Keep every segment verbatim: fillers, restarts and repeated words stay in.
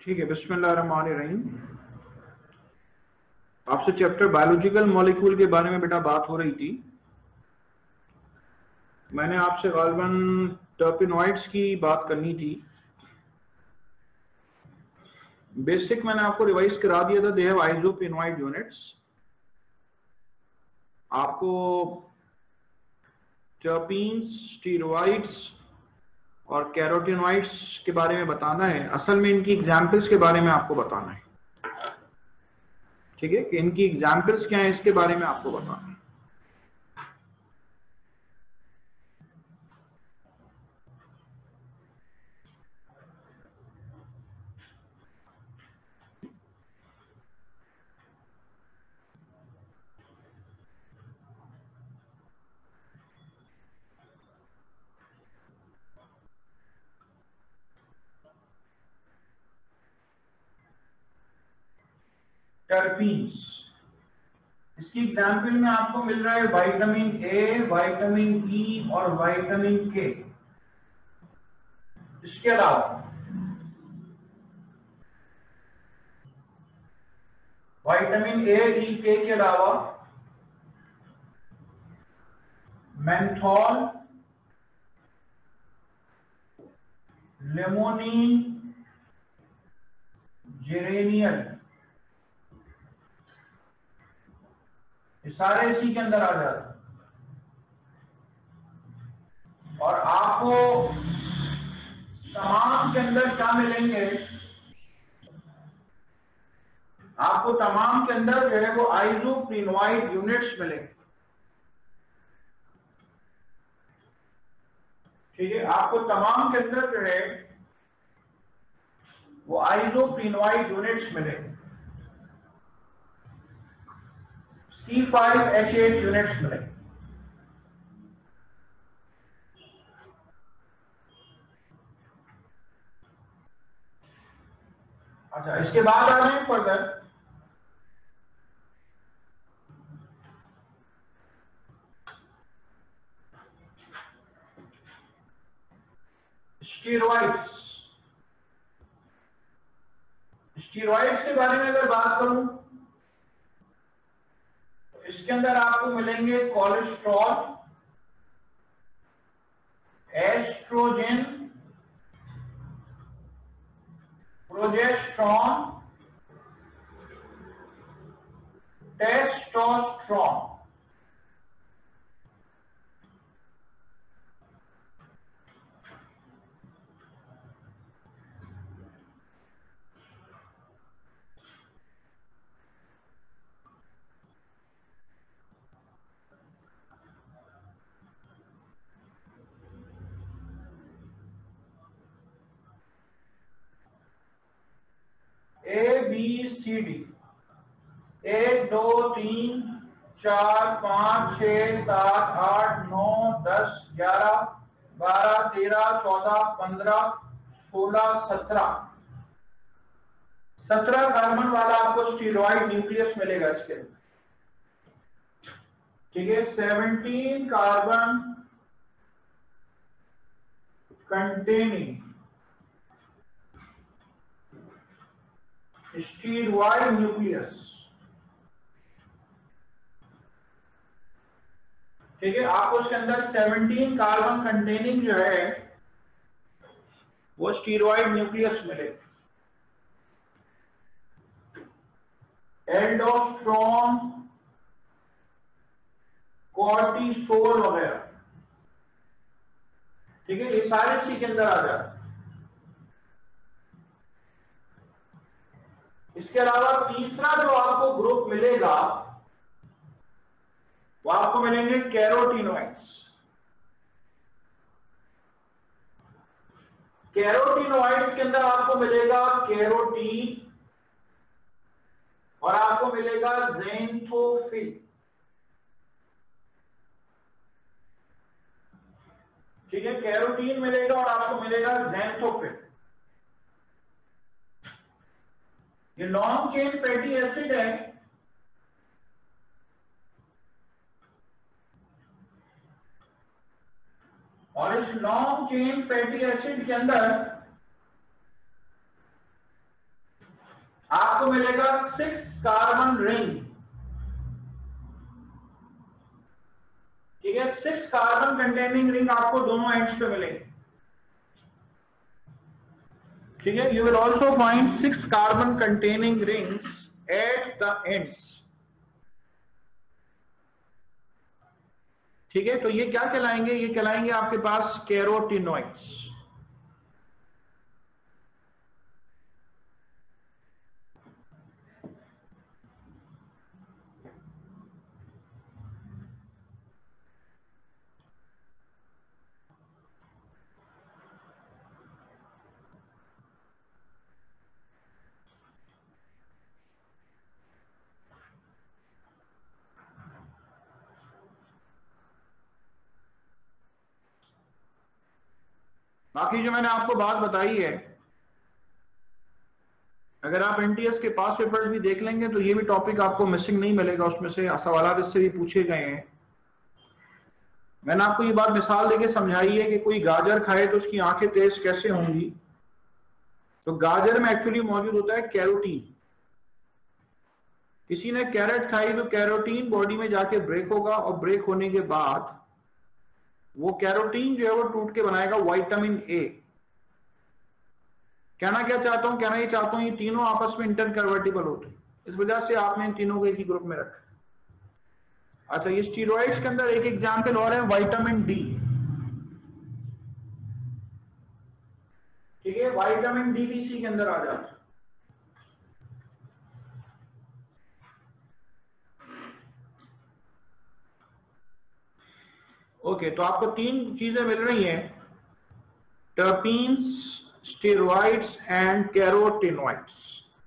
ठीक है, बिस्मिल्लाहिर्रहमानिर्रहीम। आपसे चैप्टर बायोलॉजिकल मॉलिक्यूल के बारे में बेटा बात हो रही थी। मैंने आपसे गालिबन टर्पेनॉइड्स की बात करनी थी। बेसिक मैंने आपको रिवाइज करा दिया था। They have isoprenoid units. आपको टर्पीन्स, स्टीरॉइड्स और कैरोटीनॉइड्स के बारे में बताना है। असल में इनकी एग्जाम्पल्स के बारे में आपको बताना है। ठीक है, कि इनकी एग्जाम्पल्स क्या है इसके बारे में आपको बताना है। टर्पीन्स, इसकी एग्जाम्पल में आपको मिल रहा है विटामिन ए, विटामिन ई और विटामिन के। इसके अलावा विटामिन ए, ई, के के अलावा मेंथॉल, लेमोनिन, जेरेनियल, ये सारे इसी के अंदर आ जाते हैं। और आपको तमाम के अंदर क्या मिलेंगे? आपको तमाम के अंदर जो है वो आइसोप्रेनॉइड यूनिट्स मिलेंगे। ठीक है, आपको तमाम के अंदर जो है वो आइसोप्रेनॉइड यूनिट्स मिलेंगे। C five H eight units मिलेंगे। अच्छा, इसके बाद आ रहे हैं फर्दर स्टीरॉइड्स। स्टीरॉइड्स के बारे में अगर बात करूं तो इसके अंदर आपको मिलेंगे cholesterol, oestrogen, progesterone, testosterone. A B C D, एक दो तीन चार पांच छह सात आठ नौ दस ग्यारह बारह तेरह चौदह पंद्रह सोलह सत्रह सत्रह कार्बन वाला आपको स्टीरॉइड न्यूक्लियस मिलेगा इसके अंदर। ठीक है, seventeen carbon containing steroid nucleus. ठीक है, आपको उसके अंदर सेवनटीन कार्बन कंटेनिंग जो है वो स्टीरॉइड न्यूक्लियस मिलेगा। एल्डोस्ट्रोन, कॉर्टिसोल वगैरह। ठीक है, ये सारे इसी के अंदर आ जाते हैं। इसके अलावा तीसरा जो आपको ग्रुप मिलेगा वो आपको मिलेंगे कैरोटीनॉइड्स। कैरोटीनॉइड्स के अंदर आपको मिलेगा कैरोटीन और आपको मिलेगा ज़ैंथोफिल। ठीक है, कैरोटीन मिलेगा और आपको मिलेगा ज़ैंथोफिल। ये लॉन्ग चेन फैटी एसिड है। और इस लॉन्ग चेन फैटी एसिड के अंदर आपको मिलेगा सिक्स कार्बन रिंग, ठीक है, सिक्स कार्बन कंटेनिंग रिंग आपको दोनों एंड्स पे मिलेंगे, ठीक है। You will also find six carbon containing rings at the ends, ठीक है। तो ये क्या कहलाएंगे, ये कहलाएंगे आपके पास कैरोटिनॉइड्स, बाकी जो मैंने आपको बात बताई है, अगर आप एनटीएस के पास पेपर्स भी देख लेंगे तो ये भी टॉपिक आपको मिसिंग नहीं मिलेगा, उसमें से सवाल इससे भी पूछे गए हैं। मैंने आपको ये बात मिसाल देके समझाई है कि कोई गाजर खाए तो उसकी आंखें तेज कैसे होंगी, तो गाजर में एक्चुअली मौजूद होता है कैरोटीन। किसी ने कैरेट खाई तो कैरोटीन बॉडी में जाके ब्रेक होगा, और ब्रेक होने के बाद वो कैरोटीन जो है वो टूट के बनाएगा विटामिन ए। कहना क्या चाहता हूं, कहना ये चाहता हूं ये तीनों आपस में इंटर कन्वर्टिबल होते हैं, इस वजह से आपने इन तीनों को एक ही ग्रुप में रखा। अच्छा, ये स्टीरॉइड्स के अंदर एक एग्जांपल और है विटामिन डी, ठीक है, विटामिन डी भी इसी के अंदर आ जाता है। ओके, तो आपको तीन चीजें मिल रही हैं, टर्पीन्स, स्टेरॉइड्स एंड कैरोटिनॉइड्स।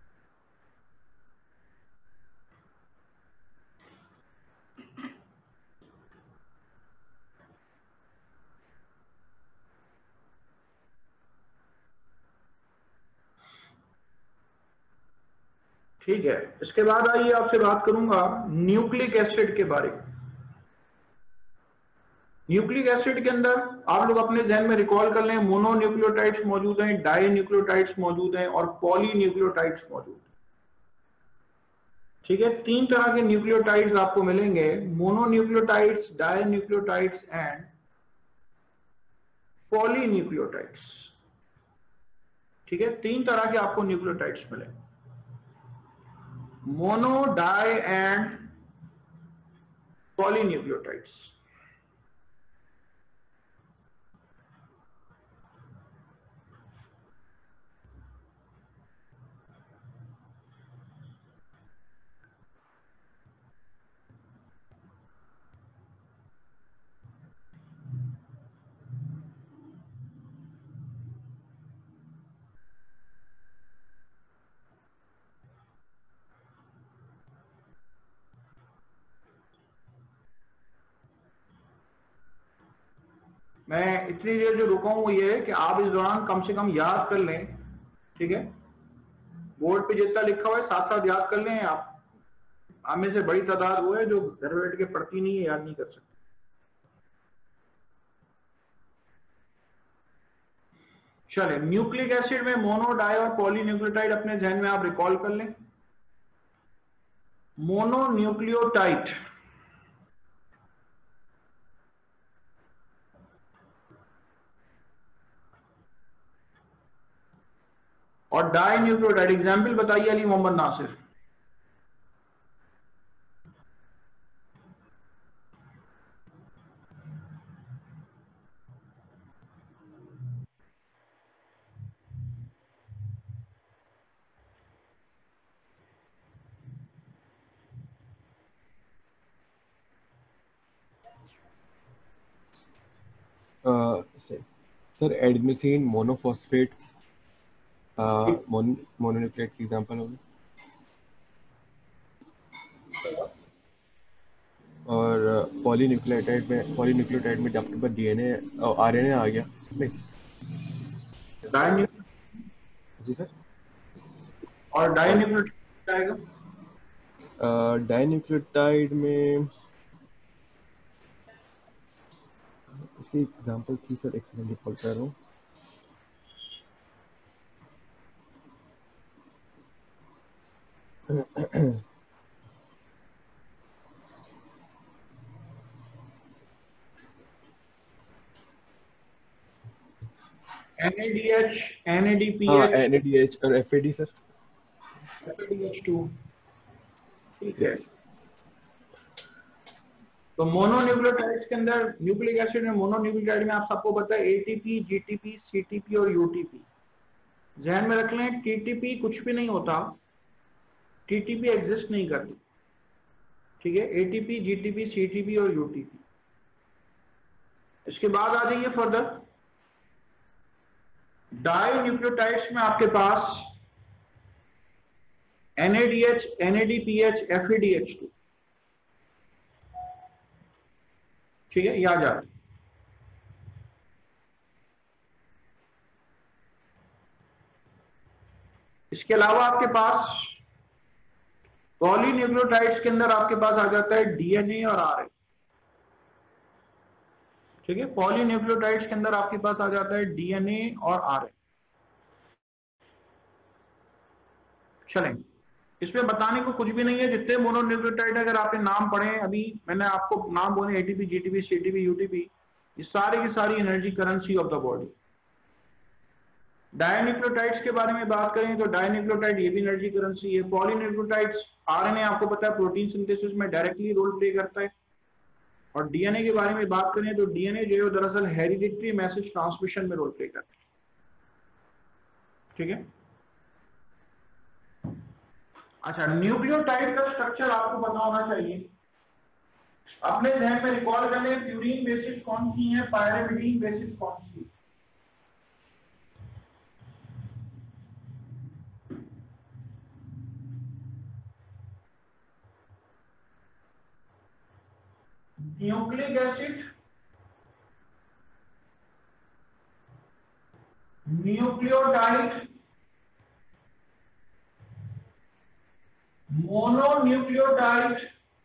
ठीक है, इसके बाद आइए आपसे बात करूंगा न्यूक्लिक एसिड के बारे में। न्यूक्लिक एसिड के अंदर आप लोग अपने जहन में रिकॉल कर लें, मोनोन्यूक्लियोटाइड्स मौजूद हैं, डाई न्यूक्लियोटाइड्स मौजूद हैं और पॉलीन्यूक्लियोटाइड्स मौजूद हैं, ठीक है। तीन तरह के न्यूक्लियोटाइड्स आपको मिलेंगे, mononucleotides, di nucleotides and polynucleotides, ठीक है। तीन तरह के आपको न्यूक्लियोटाइड्स मिलेंगे, मोनो, डाई एंड पॉलीन्यूक्लियोटाइड्स। मैं इतनी देर जो रुका हूं वो ये है कि आप इस दौरान कम से कम याद कर लें, ठीक है। बोर्ड पे जितना लिखा हुआ है साथ साथ याद कर लें। आप आप में से बड़ी तादाद वो है जो घर बैठ के पढ़ती नहीं है, याद नहीं कर सकती। चले, न्यूक्लिक एसिड में मोनो, डाई और पॉलीन्यूक्लियोटाइड अपने जहन में आप रिकॉल कर लें। मोनोन्यूक्लियोटाइड और डाई न्यूक्लियोटाइड, एग्जाम्पल बताइए Ali Mohammad Nasir. Sir adenosine, monophosphate, mononucleotide की एग्जांपल होगी, और पॉलीन्यूक्लियोटाइड में पॉलीन्यूक्लियोटाइड में आपके पास डीएनए आरएनए आ गया नहीं? डाई जी सर। और डाई न्यूक्लियोटाइड आएगा, डाइन्यूक्लियोटाइड में इसकी एग्जांपल थी सर, एक सेकंड रिकॉल कर रहा हूँ। N A D H, N A D P हाँ H, N A D H और F A D sir. F A D H two, ठीक है। तो मोनोन्यूक्लियोटाइड्स के अंदर न्यूक्लिक एसिड में मोनोन्यूक्लियोटाइड में आप सबको पता है एटीपी, जीटीपी, सीटीपी और यूटीपी। ध्यान में रख लें, टीटीपी कुछ भी नहीं होता, टीटीपी एग्जिस्ट नहीं करती, ठीक है। एटीपी, जीटीपी, सीटीपी और यूटीपी। इसके बाद आ जाइए फर्दर, डाई न्यूक्लियोटाइड्स में आपके पास N A D H, N A D P H, F A D H two, ठीक है, याद आ। इसके अलावा आपके पास पॉलीन्यूक्लियोटाइड्स के अंदर आपके पास आ जाता है डीएनए और आरएनए, ठीक है। पॉलीन्यूक्लियोटाइड्स के अंदर आपके पास आ जाता है डीएनए और आरएनए। चलें, इसमें बताने को कुछ भी नहीं है, जितने मोनोन्यूक्लियोटाइड अगर आपने नाम पढ़े, अभी मैंने आपको नाम बोले एटीपी, जीटीपी, सीटीपी, यूटीपी, ये सारी की सारी energy currency of the body. Dinucleotides के बारे में बात करें तो डायन्यूक्लियोटाइड ये भी एनर्जी करेंसी है। पॉलीन्यूक्लियोटाइड्स, आरएनए आपको पता है प्रोटीन सिंथेसिस में डायरेक्टली रोल प्ले करता है। और डीएनए के बारे में बात करें तो डीएनए जो है दरअसल हेरिडिटरी मैसेज ट्रांसमिशन में रोल प्ले करता है, ठीक है। अच्छा, न्यूक्लियोटाइड का स्ट्रक्चर आपको पता होना चाहिए। अपने ध्यान में रिकॉल कर लें, प्यूरीन बेसिस कौन सी है, पायरिमिडीन बेसिस कौन सी है। Nucleic acid, nucleotide, mononucleotide,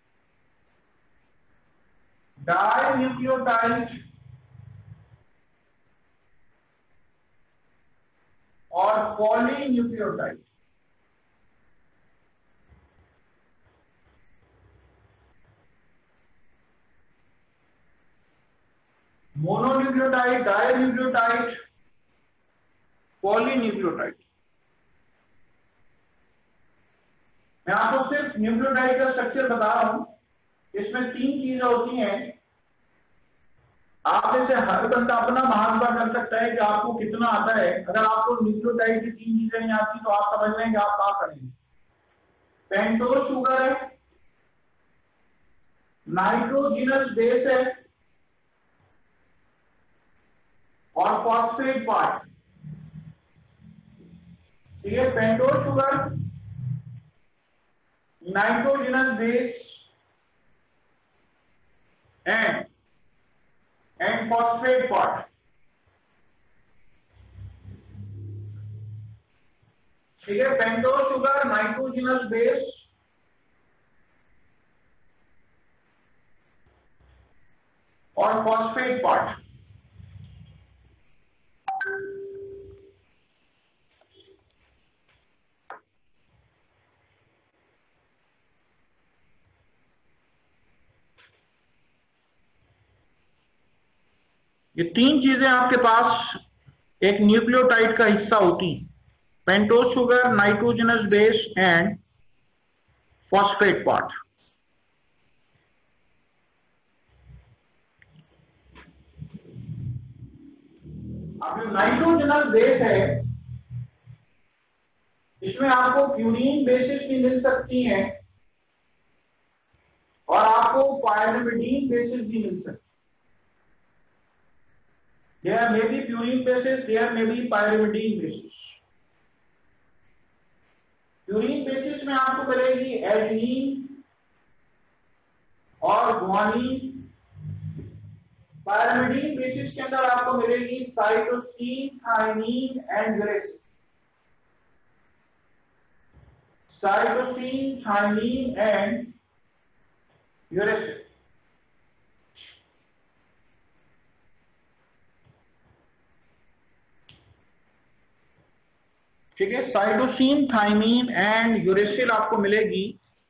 dinucleotide और पॉलीन्यूक्लियोटाइड। Mononucleotide, dinucleotide, polynucleotide. मैं आपको सिर्फ न्यूक्लियोटाइड का स्ट्रक्चर बता रहा हूं। इसमें तीन चीजें होती हैं। आप में से हर बंदा अपना मुहावरा कर सकता है कि आपको कितना आता है। अगर आपको न्यूक्लियोटाइड की तीन चीजें नहीं आती तो आप समझ लें कि आप क्या करेंगे। पेंटोज शुगर है, नाइट्रोजिनस बेस है और फॉस्फेट पार्ट, ठीक है। Pentose sugar, nitrogenous base and and phosphate part, ठीक है। पेंटोज शुगर, नाइट्रोजिनस बेस और फॉस्फेट पार्ट। ये तीन चीजें आपके पास एक न्यूक्लियोटाइड का हिस्सा होती हैं। Pentose sugar, nitrogenous base and phosphate part. अब जो नाइट्रोजनस बेस है, इसमें आपको प्यूरीन बेसिस भी मिल सकती हैं और आपको पायरिमिडीन बेसिस भी मिल सकती है। There may be purine basis, there may be pyrimidine basis. Purine basis में आपको मिलेगी एडेनिन और ग्वानिन। पायरिमिडीन बेसिस के अंदर आपको मिलेगी cytosine, thymine and uracil. Cytosine, thymine and uracil. ठीक है, साइटोसिन, थाइमीन एंड यूरेसिल आपको मिलेगी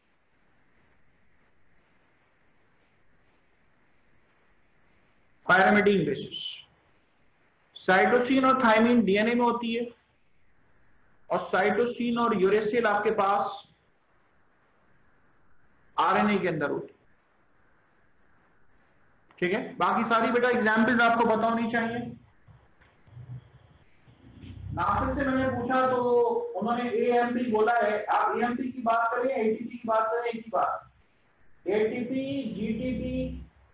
पायरामिडीन बेसिस। साइटोसिन और थाइमीन डीएनए में होती है और साइटोसिन और यूरेसिल आपके पास आरएनए के अंदर होती है। ठीक है, बाकी सारी बेटा एग्जाम्पल्स आपको पता होनी चाहिए। नासिर से मैंने पूछा तो उन्होंने एएमपी बोला है। आप एएमपी की बात करें, एटीपी की बात करें, एक ही बात, एटीपी, जीटीपी,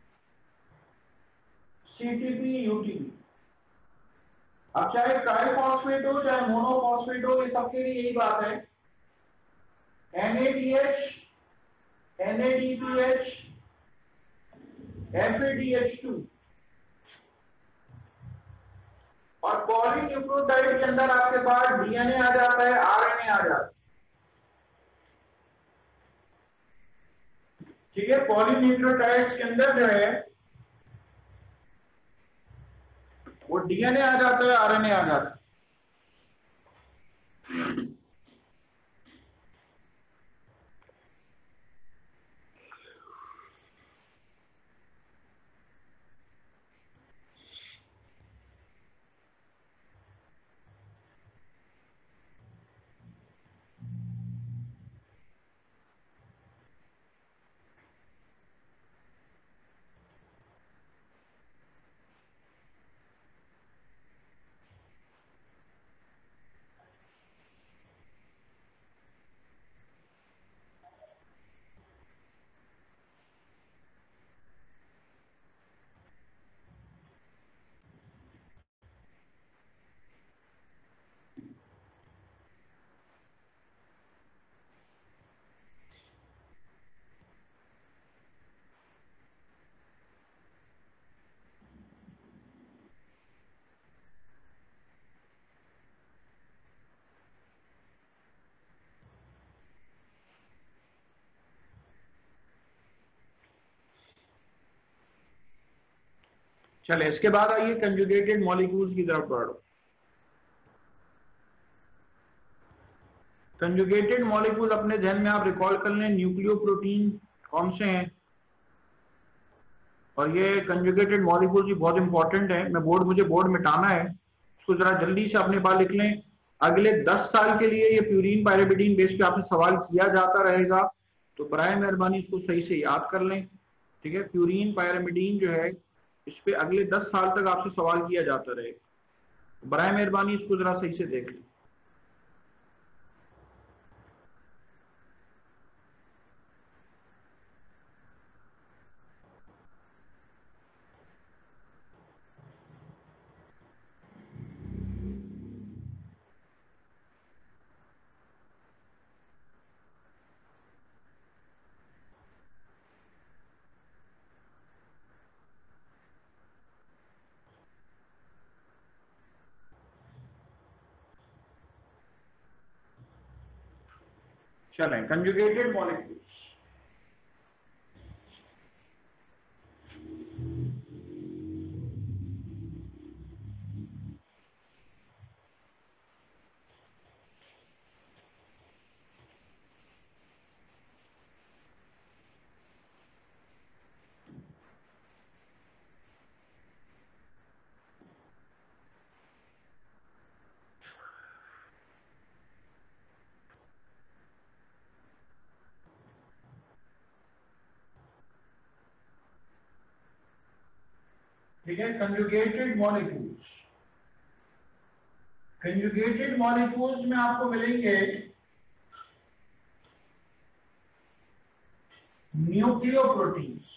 सीटीपी, यूटीपी। अब चाहे ट्राइफॉस्फेट हो चाहे मोनोफॉस्फेट हो, ये सबके लिए यही बात है, एनएडीएच, एनएडीपीएच, एफएडीएच टू। और पॉलीन्यूक्लियोटाइड के अंदर आपके पास डीएनए आ जाता है, आरएनए आ जाता है। ठीक है, पॉलीन्यूक्लियोटाइड्स के अंदर जो है वो डीएनए आ जाता है, आरएनए आ जाता है। चले, इसके बाद आइए कंजुगेटेड मॉलिक्यूल्स की तरफ बढ़ो। कंजुगेटेड मॉलिक्यूल अपने ध्यान में आप रिकॉल कर लें, न्यूक्लियोप्रोटीन कौन से हैं। और ये कंजुगेटेड मॉलिक्यूल्स भी बहुत इंपॉर्टेंट है। मैं बोर्ड मुझे बोर्ड मिटाना है, उसको जरा जल्दी से अपने पास लिख लें। अगले दस साल के लिए ये प्यूरीन पायरिमिडीन बेस पे आपसे सवाल किया जाता रहेगा, तो बराए मेहरबानी इसको सही से याद कर लें। ठीक है, प्यूरीन पायरिमिडीन जो है इस पे अगले दस साल तक आपसे सवाल किया जाता रहेगा, बराए मेहरबानी इसको जरा सही से देख लें। चलें, कंजुगेटेड मॉलिक्यूल्स। ठीक है, कंजुगेटेड मॉलिक्यूल्स। कंजुगेटेड मॉलिक्यूल्स में आपको मिलेंगे न्यूक्लियोप्रोटीन्स।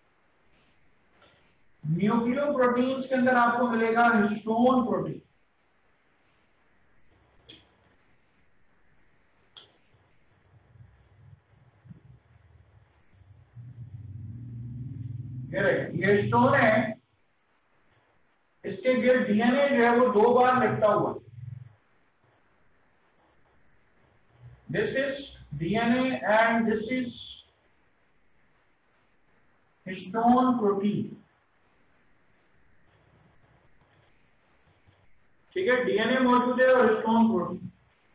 न्यूक्लियोप्रोटीन्स के अंदर आपको मिलेगा हिस्टोन प्रोटीन। ये हिस्टोन है, इसके गिर डीएनए जो है वो दो बार लिपटा हुआ। This is DNA and this is histone protein. ठीक है, डीएनए मौजूद है और हिस्टोन प्रोटीन।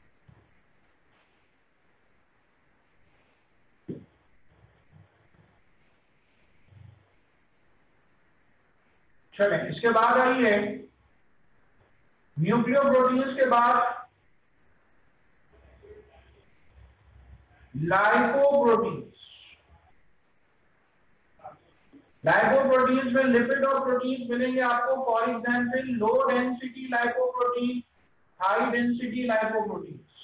चलें, इसके बाद आइए न्यूक्लियोप्रोटीन्स के बाद लाइपोप्रोटीन्स। लाइपोप्रोटीन्स में लिपिड और प्रोटीन्स मिलेंगे आपको। For example low density lipoprotein, high density lipoproteins.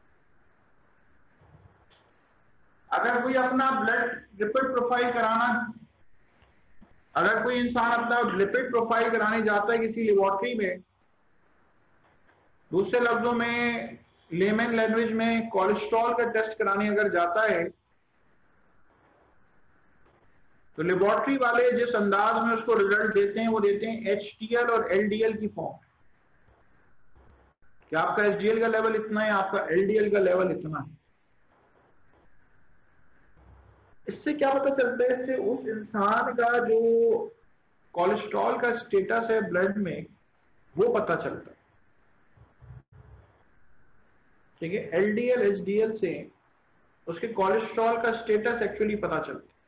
अगर कोई अपना ब्लड लिपिड प्रोफाइल कराना अगर कोई इंसान अपना लिपिड प्रोफाइल कराने जाता है किसी लेबोरेटरी में, दूसरे लफ्जों में लेमन लैंग्वेज में कोलेस्ट्रॉल का टेस्ट कराने अगर जाता है, तो लेबोरेटरी वाले जिस अंदाज में उसको रिजल्ट देते हैं वो देते हैं एच टी एल और एल डी एल की फॉर्म, कि आपका एच डी एल का लेवल इतना है, आपका एल डी एल का लेवल इतना है। इससे क्या पता चलता है? इससे उस इंसान का जो कोलेस्ट्रॉल का स्टेटस है ब्लड में वो पता चलता है। ठीक है, L D L H D L से उसके कोलेस्ट्रॉल का स्टेटस एक्चुअली पता चलता है।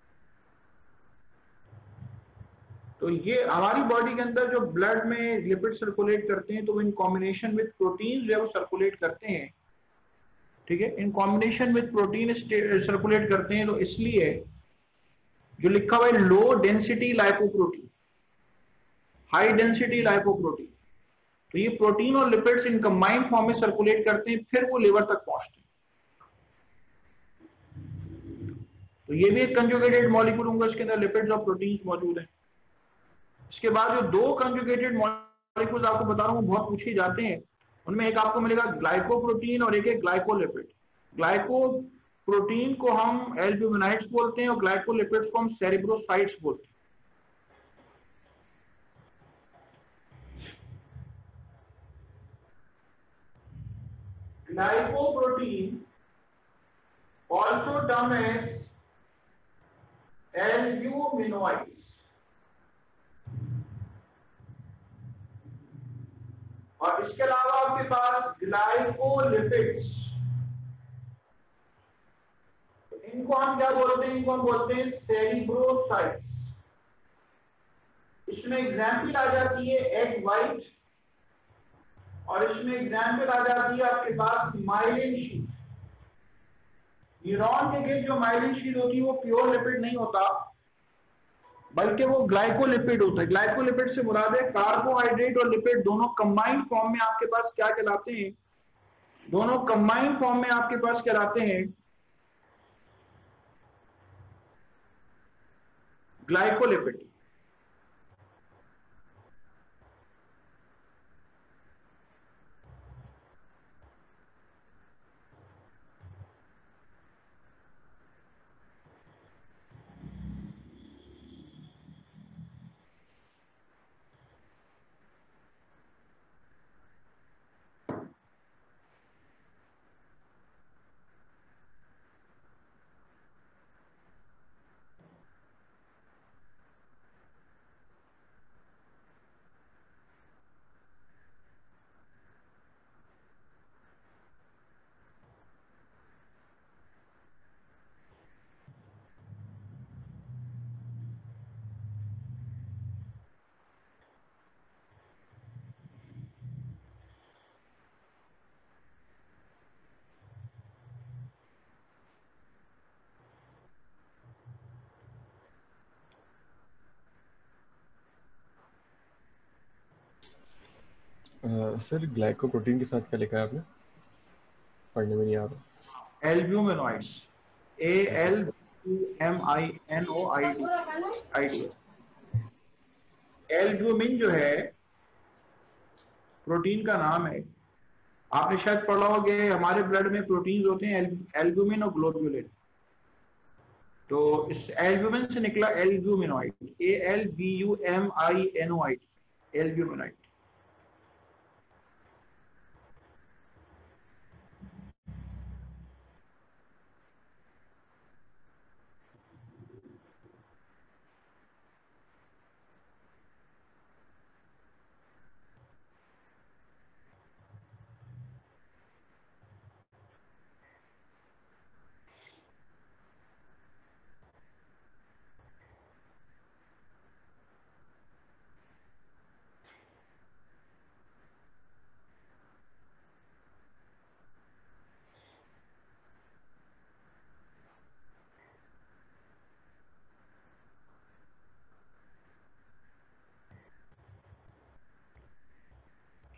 तो ये हमारी बॉडी के अंदर जो ब्लड में लिपिड सर्कुलेट करते हैं, तो वो इन कॉम्बिनेशन विद प्रोटीन जो है वो सर्कुलेट करते हैं। ठीक है, in combination with protein circulate करते हैं। तो इसलिए जो लिखा हुआ है low density lipoprotein, high density lipoprotein, तो ये प्रोटीन और लिपिड्स इन कंबाइंड फॉर्म में सर्कुलेट करते हैं, फिर वो लिवर तक पहुंचते हैं। तो ये भी एक कंजुगेटेड मॉलिक्यूल होगा, इसके अंदर लिपिड्स और प्रोटीन्स मौजूद हैं। इसके बाद जो दो कंजुगेटेड मॉलिक्यूल्स आपको बता रहा हूं बहुत पूछे जाते हैं, उनमें एक आपको मिलेगा ग्लाइकोप्रोटीन और एक है ग्लाइकोलिपिड। ग्लाइकोप्रोटीन को हम एल्ब्यूमिनाइड्स बोलते हैं और ग्लाइकोलिपिड्स को हम सेरिब्रोसाइट्स बोलते हैं। Glycoprotein, also termed as albuminoids, और इसके अलावा आपके पास ग्लाइकोलिपिड्स, इनको हम क्या बोलते हैं? इनको हम बोलते हैं सेरिब्रोसाइट्स। इसमें एग्जाम्पल आ जाती है एग वाइट, और इसमें एग्जाम्पल आ जाती है आपके पास माइलिन शीट। न्यूरॉन के गिर्द जो माइलिन शीट होती है वो प्योर लिपिड नहीं होता, बल्कि वो ग्लाइकोलिपिड होता है। ग्लाइकोलिपिड से मुराद है कार्बोहाइड्रेट और लिपिड दोनों कंबाइंड फॉर्म में आपके पास क्या कहलाते हैं? दोनों कंबाइंड फॉर्म में आपके पास कहलाते हैं ग्लाइकोलिपिड। सर ग्लाइकोप्रोटीन के साथ क्या लिखा है आपने? पढ़ने में नहीं आ रहा। Albuminoids, A L M I N O I D I D. Albumin जो है प्रोटीन का नाम है। आपने शायद पढ़ा होगा हमारे ब्लड में प्रोटीन्स होते हैं एल्ब्यूमिन और ग्लोब्यूलिन। तो इस एल्ब्यूमिन से निकला albuminoid, A L B U M I N O I D, albuminoid.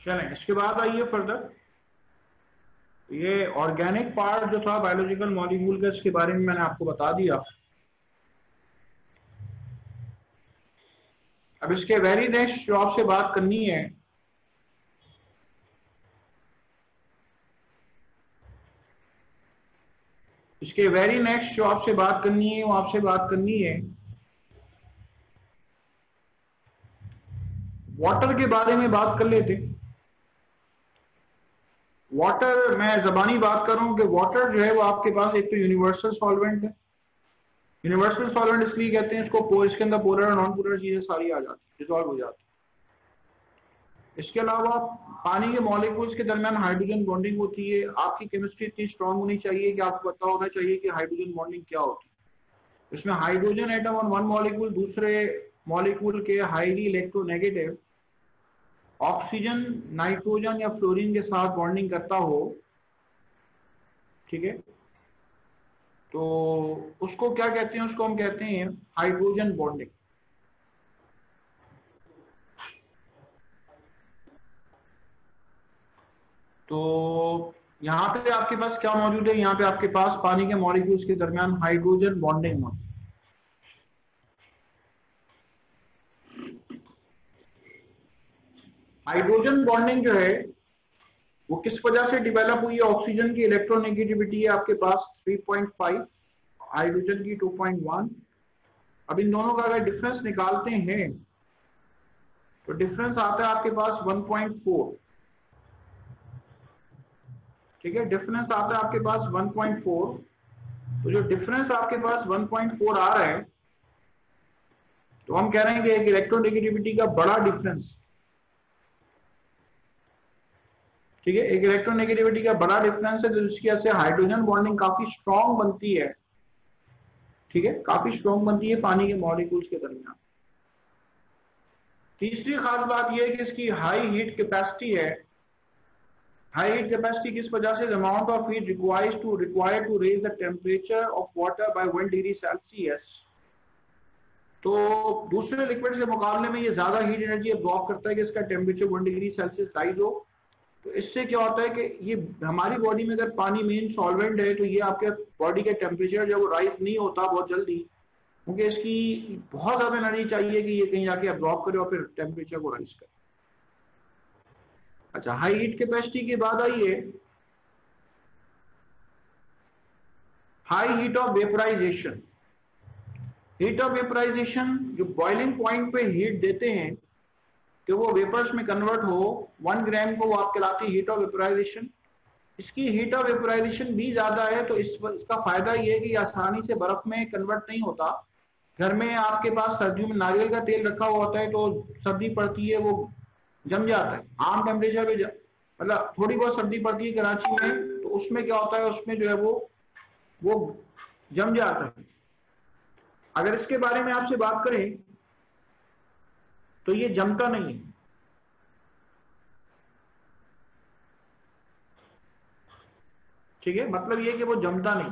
चलें, इसके बाद आइए फर्दर। ये ऑर्गेनिक पार्ट जो था बायोलॉजिकल मॉलिक्यूल का, इसके बारे में मैंने आपको बता दिया। अब इसके वेरी नेक्स्ट जो आपसे बात करनी है, इसके वेरी नेक्स्ट जो आपसे बात करनी है वो आपसे बात करनी है वाटर के बारे में बात कर लेते। वाटर, मैं जबानी बात कर रहा हूं कि वाटर जो है वो आपके पास एक तो यूनिवर्सल सॉल्वेंट है। यूनिवर्सल सॉल्वेंट इसलिए कहते हैं इसको, इसके अंदर पोलर और नॉन पोलर चीजें सारी आ जाती है, डिसॉल्व हो जाती है। इसके अलावा पानी के मॉलिक्यूल्स के दरमियान हाइड्रोजन बॉन्डिंग होती है। आपकी केमिस्ट्री इतनी स्ट्रांग होनी चाहिए कि आपको पता होना चाहिए कि हाइड्रोजन बॉन्डिंग क्या होती है। इसमें हाइड्रोजन एटम और वन मॉलिक्यूल दूसरे मॉलिक्यूल के हाईली इलेक्ट्रोनेगेटिव ऑक्सीजन, नाइट्रोजन या फ्लोरीन के साथ बॉन्डिंग करता हो, ठीक है, तो उसको क्या कहते हैं? उसको हम कहते हैं हाइड्रोजन बॉन्डिंग। तो यहाँ पे आपके पास क्या मौजूद है? यहाँ पे आपके पास पानी के मॉलिक्यूल्स के दरमियान हाइड्रोजन बॉन्डिंग मौजूद। हाइड्रोजन बॉन्डिंग जो है वो किस वजह से डिवेलप हुई है? ऑक्सीजन की इलेक्ट्रोनेगेटिविटी है आपके पास थ्री पॉइंट फाइव, हाइड्रोजन की टू पॉइंट वन। अब इन दोनों का अगर डिफरेंस निकालते हैं तो डिफरेंस आता है आपके पास वन पॉइंट फोर, ठीक है, डिफरेंस आता है आपके पास वन पॉइंट फोर। तो जो डिफरेंस आपके पास वन पॉइंट फोर आ रहा है, तो हम कह रहे हैं कि एक इलेक्ट्रोनेगेटिविटी का बड़ा डिफरेंस, ठीक है, एक इलेक्ट्रोनेगेटिविटी का बड़ा डिफरेंस है, तो जिसकी वजह से हाइड्रोजन बॉन्डिंग काफी स्ट्रॉन्ग बनती है, ठीक है, काफी स्ट्रॉन्ग बनती है पानी के मॉलिक्यूल्स के दरमियान। तीसरी खास बात यह है कि इसकी हाई हीट कैपेसिटी है। हाई हीट कैपेसिटी किस वजह से? Amount of heat required to required to raise the temperature of water by one degree Celsius. तो दूसरे लिक्विड के मुकाबले में ये ज्यादा हीट एनर्जी एब्जॉर्ब करता है कि इसका temperature one degree Celsius rise हो। तो इससे क्या होता है कि ये हमारी बॉडी में अगर पानी मेन सॉल्वेंट है तो ये आपके बॉडी का टेम्परेचर जो राइज नहीं होता बहुत जल्दी, क्योंकि इसकी बहुत ज्यादा एनर्जी चाहिए कि ये कहीं जाके एब्जॉर्ब करे और फिर टेम्परेचर को राइज करे। अच्छा, हाई हीट कैपेसिटी के बाद आइए high heat of vaporisation. Heat of vaporisation, जो बॉइलिंग पॉइंट पे हीट देते हैं कि वो वेपर्स में कन्वर्ट हो, वन ग्राम को, वो आप कहलाती है हीट ऑफ वेपराइजेशन। इसकी हीट ऑफ वेपराइजेशन भी ज्यादा है, तो इस इसका फायदा ये है कि आसानी से बर्फ में कन्वर्ट नहीं होता। घर में आपके पास सर्दियों में नारियल का तेल रखा हुआ होता है, तो सर्दी पड़ती है वो जम जाता है आम टेम्परेचर पे, मतलब थोड़ी बहुत सर्दी पड़ती है कराची में, तो उसमें क्या होता है, उसमें जो है वो वो जम जाता है। अगर इसके बारे में आपसे बात करें तो ये जमता नहीं है, ठीक है, मतलब ये कि वो जमता नहीं।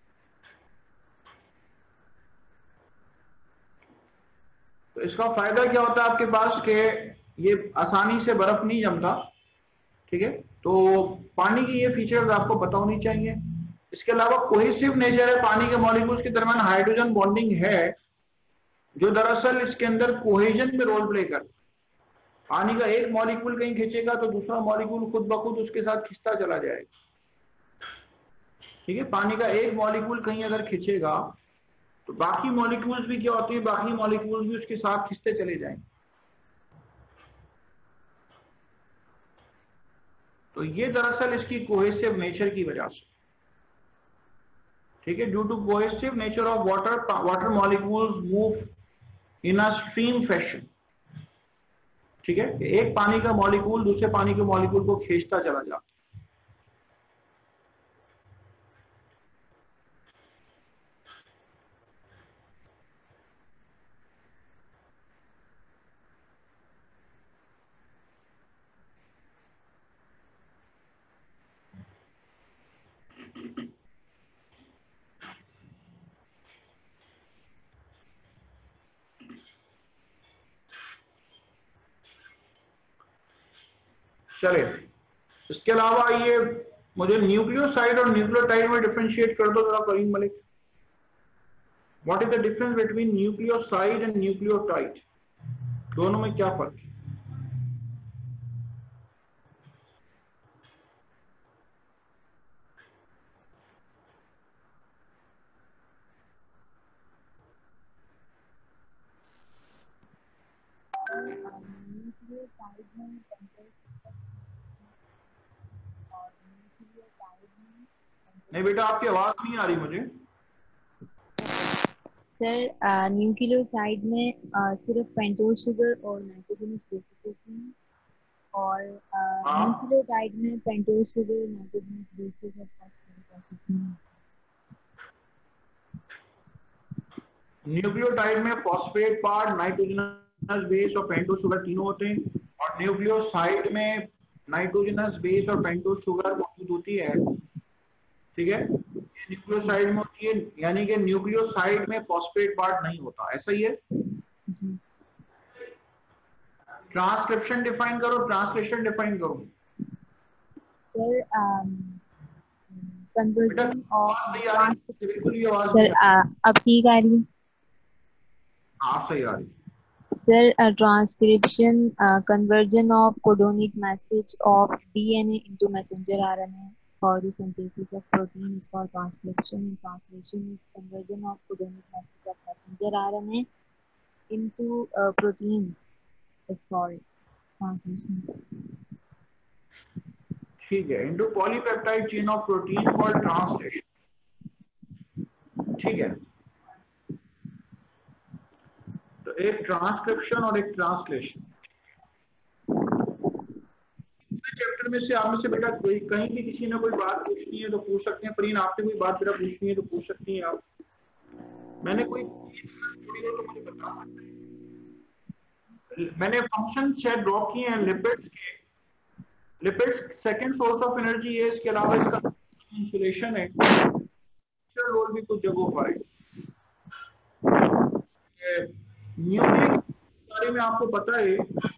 तो इसका फायदा क्या होता है आपके पास कि ये आसानी से बर्फ नहीं जमता, ठीक है। तो पानी की ये फीचर्स आपको पता होनी चाहिए। इसके अलावा कोहेसिव नेचर है पानी के मॉलिक्यूल्स के दरमियान हाइड्रोजन बॉन्डिंग है, जो दरअसल इसके अंदर कोहेजन में रोल प्ले करता है। पानी का एक मॉलिक्यूल कहीं खींचेगा तो दूसरा मॉलिक्यूल खुद ब खुद उसके साथ खिंचता चला जाएगा, ठीक है। पानी का एक मॉलिक्यूल कहीं अगर खींचेगा तो बाकी मॉलिक्यूल्स भी क्या होती है, बाकी मॉलिक्यूल्स भी उसके साथ खिंचते चले जाएंगे। तो ये दरअसल इसकी कोहेसिव नेचर की वजह से, ठीक है, due to cohesive nature of water, water molecules move in a stream fashion, ठीक है, एक पानी का मॉलिक्यूल दूसरे पानी के मॉलिक्यूल को खींचता चला जाता है। चले, इसके अलावा ये मुझे न्यूक्लियोसाइड और न्यूक्लियोटाइड में डिफरेंशिएट कर दो जरा Karim Malik. What is the difference between nucleoside and nucleotide, दोनों में क्या फर्क है? नहीं बेटा, आपकी आवाज नहीं आ रही मुझे। सर न्यूक्लियोसाइड में uh, सिर्फ पेंटोज शुगर और नाइट्रोजनस बेसिस होती हैं, और न्यूक्लियोटाइड में पेंटोज शुगर, नाइट्रोजनस बेसिस और फॉस्फेटिक एसिड हैं। न्यूक्लियोटाइड में फॉस्फेट पार्ट, नाइट्रोजनस बेस और पेंटोज शुगर तीनों होते हैं, और न्यूक्लियोसाइड में नाइट्रोजनस बेस और पेंटोज शुगर मौजूद होती है। ठीक है, न्यूक्लियोसाइड में होती है, यानी कि न्यूक्लियोसाइड में फॉस्फेट पार्ट नहीं होता, ऐसा ही है। ट्रांसक्रिप्शन डिफाइन करो, ट्रांसलेशन डिफाइन करो। सर कन्वर्जन ऑफ बिल्कुल ये आवाज सर अब ठीक आ रही है? आप सही आ रही है। Sir, transcription, uh, conversion of codonic message of D N A into messenger R N A for the synthesis of protein is called transcription, and translation is conversion of codonic message of messenger R N A into uh, protein is called translation. ठीक है, into polypeptide chain of protein called translation। ठीक है, तो एक transcription और एक translation. Chapter में से आप में से बेटा कोई कहीं भी किसी ने कोई बात पूछनी है तो पूछ सकते हैं। प्रीन आपने कोई बात बेटा पूछनी है तो पूछ सकती हैं आप। मैंने कोई छोड़ी हो तो मुझे बता सकते हैं। मैंने फंक्शन सेट ड्रॉ किए हैं लिपिड्स के। Lipids second source of energy है, इसके अलावा इसका इंसुलेशन है, रोल भी कुछ जगहों पर है। न्यूक्लिक बारे में आपको पता है,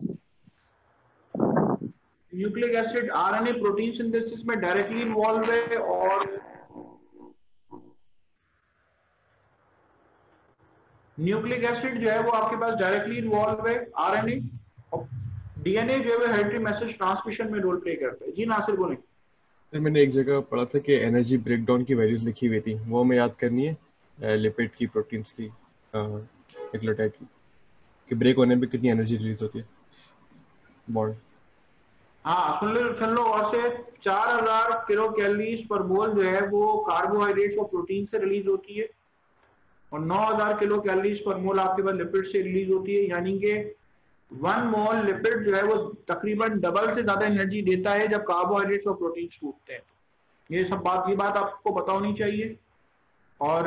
nucleic acid RNA protein synthesis में डायरेक्टली इन्वॉल्व है, और न्यूक्लिक एसिड जो है वो आपके पास डायरेक्टली इन्वॉल्व है आरएनए, और डीएनए जो है वो हेरिडिटरी मैसेज ट्रांसमिशन में रोल प्ले करता है। जी नासिर बोलें। सर मैंने एक जगह पढ़ा था कि एनर्जी ब्रेकडाउन की वैल्यूज लिखी हुई थी, वो हमें याद करनी है लिपिड की, प्रोटीन्स की, न्यूक्लियोटाइड की, कि ब्रेक होने पे कितनी एनर्जी रिलीज होती है बॉन्ड। हाँ सुन लो सुन लो और से चार हजार किलो कैलोरीज पर मोल जो है वो कार्बोहाइड्रेट्स और प्रोटीन से रिलीज होती है, और नौ हजार किलो कैलोरीज पर मोल आपके पास लिपिड से रिलीज होती है। यानी कि वन मोल लिपिड जो है वो तकरीबन डबल से ज्यादा एनर्जी देता है जब कार्बोहाइड्रेट्स और प्रोटीन टूटते हैं। ये सब बात ये बात आपको पता होनी चाहिए। और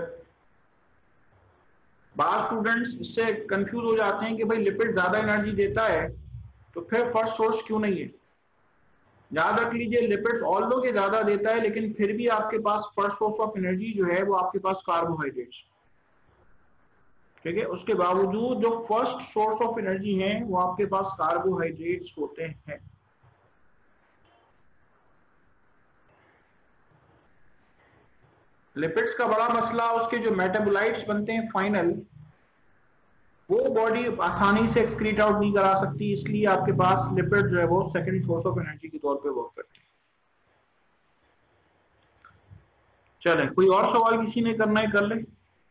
बात स्टूडेंट्स इससे कंफ्यूज हो जाते हैं कि भाई लिपिड ज्यादा एनर्जी देता है तो फिर फर्स्ट सोर्स क्यों नहीं है। याद रख लीजिए, लिपिड्स ऑल्दो के ज्यादा देता है लेकिन फिर भी आपके पास फर्स्ट सोर्स ऑफ एनर्जी जो है वो आपके पास कार्बोहाइड्रेट्स। ठीक है, उसके बावजूद जो फर्स्ट सोर्स ऑफ एनर्जी है वो आपके पास कार्बोहाइड्रेट्स होते हैं। लिपिड्स का बड़ा मसला उसके जो मेटाबोलाइट्स बनते हैं फाइनल, वो बॉडी आसानी से एक्सक्रीट आउट नहीं करा सकती, इसलिए आपके पास लिपिड जो है वो सेकेंडरी सोर्स ऑफ एनर्जी के तौर पे वर्क करती है। चलें, कोई और सवाल किसी ने करना है कर ले।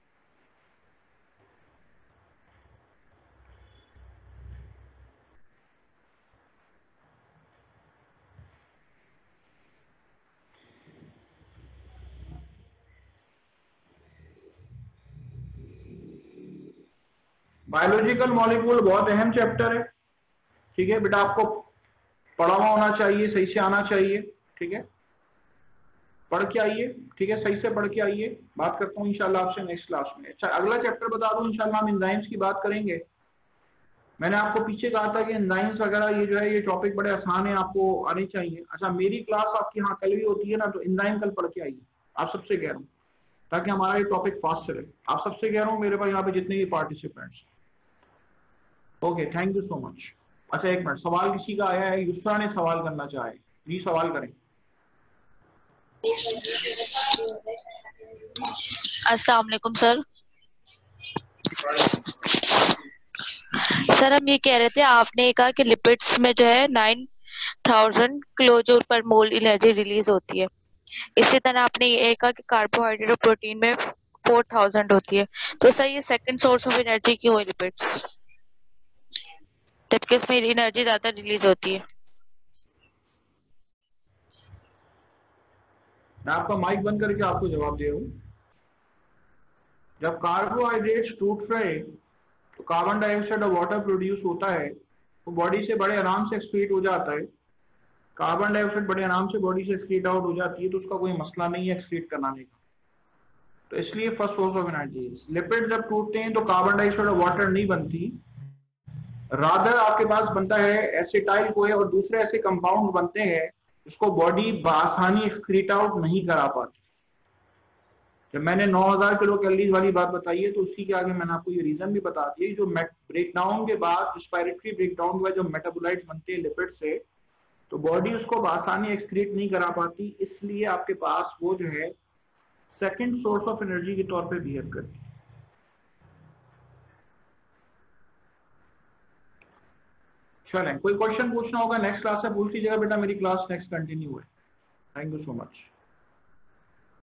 बायोलॉजिकल मॉलिक्यूल बहुत अहम चैप्टर है। ठीक है बेटा, आपको पढ़ा हुआ होना चाहिए, सही से आना चाहिए। ठीक है, पढ़ के आइए। ठीक है, सही से पढ़ के आइए। बात करता हूँ इंशाल्लाह आपसे नेक्स्ट क्लास में। अच्छा, अगला चैप्टर बता दूं, इंशाल्लाह हम एंजाइम्स की बात करेंगे। मैंने आपको पीछे कहा था कि एंजाइम्स वगैरह ये जो है ये टॉपिक बड़े आसान है, आपको आने चाहिए। अच्छा, मेरी क्लास आपकी यहाँ कल भी होती है ना, तो एंजाइम कल पढ़ के आइए, आप सबसे कह रहा हूँ, ताकि हमारा ये टॉपिक फास्ट चले। आप सबसे कह रहा हूँ, मेरे पास यहाँ पे जितने भी participants. Okay, thank you so much. अच्छा एक मिनट, सवाल किसी का आया है, युसरा ने सवाल करना चाहे, जी सवाल करें। अस्सलाम वालेकुम सर। सर हम ये कह रहे थे, आपने कहा कि लिपिड्स में जो है नाइन थाउजेंड किलोजूल पर मोल एनर्जी रिलीज होती है, इसी तरह आपने ये कहा कि कार्बोहाइड्रेट और प्रोटीन में फोर थाउजेंड होती है, तो सर ये सेकंड सोर्स ऑफ एनर्जी क्यों है लिपिड्स, जबकि इसमें एनर्जी ज्यादा रिलीज होती है? मैं आपका माइक बंद करके आपको जवाब दे रहा हूं। जब कार्बोहाइड्रेट्स टूट रहे तो कार्बन डाइऑक्साइड और वाटर प्रोड्यूस होता है, तो बॉडी से बड़े आराम से एक्सक्रीट हो जाता है। कार्बन डाइऑक्साइड बड़े आराम से बॉडी से एक्सक्रीट आउट हो जाती है, तो उसका कोई मसला नहीं है एक्सक्रीट कराने का, तो इसलिए first source of energy. Lipid जब टूटते हैं तो कार्बन डाइऑक्साइड और वाटर नहीं बनती, रादर आपके पास बनता है एसिटाइल कोए और दूसरे ऐसे कंपाउंड बनते हैं जिसको बॉडी बआसानी एक्सक्रीट आउट नहीं करा पाती। जब मैंने नौ हज़ार किलो कैलोरीज वाली बात बताई है, तो उसी के आगे मैंने आपको ये रीजन भी बता दिया, जो ब्रेकडाउन के बाद, रिस्पायरेटरी ब्रेकडाउन के बाद जो मेटाबोलाइट्स बनते हैं लिपिड से, तो बॉडी उसको बआसानी एक्सक्रीट नहीं करा पाती, इसलिए आपके पास वो जो है सेकंड सोर्स ऑफ एनर्जी के तौर पे बिहेव करती है। चलें, कोई क्वेश्चन पूछना होगा नेक्स्ट क्लास से पूछ लीजिएगा बेटा, मेरी क्लास नेक्स्ट कंटिन्यू है। Thank you so much.